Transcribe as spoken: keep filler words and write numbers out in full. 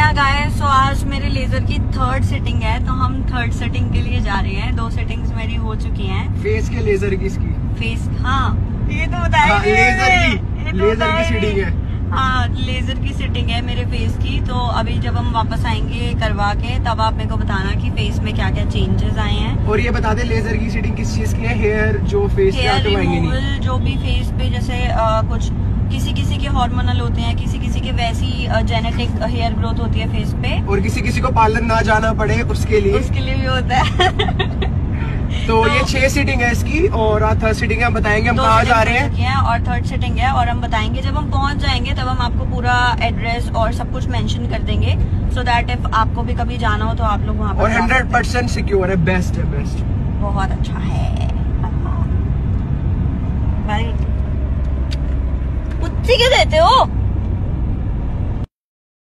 या गाइस, सो आज मेरे लेजर की थर्ड सिटिंग है, तो हम थर्ड सिटिंग के लिए जा रहे हैं। दो सिटिंग्स मेरी हो चुकी हैं। फेस के लेजर की इसकी फेस, हाँ ये तो बताया हाँ, लेजर की तो लेजर की सिटिंग है। हाँ लेजर की सिटिंग है मेरे फेस की। तो अभी जब हम वापस आएंगे करवा के, तब आप मेरे को बताना कि फेस में क्या क्या चेंजेस आए हैं। और ये बता दे लेजर की सिटिंग किस चीज की है? हेयर जो फेस पे आके आएंगे नहीं, जो भी फेस पे जैसे आ, कुछ किसी किसी के हार्मोनल होते हैं, किसी किसी के वैसी जेनेटिक हेयर ग्रोथ होती है फेस पे, और किसी किसी को पार्लर ना जाना पड़े उसके लिए उसके लिए भी होता है। तो, तो ये छह सीटिंग है इसकी, और थर्ड सीटिंग हम बताएंगे हम कहाँ जा रहे हैं, और थर्ड सीटिंग है और हम बताएंगे जब हम पहुंच जाएंगे, तब हम आपको पूरा एड्रेस और सब कुछ मेंशन कर देंगे, सो दैट इफ आपको भी कभी जाना हो तो आप लोग वहाँ पर। और हंड्रेड परसेंट सिक्योर है, बेस्ट है, बेस्ट बहुत अच्छा है भाई। कुत्ती क्यों देते हो?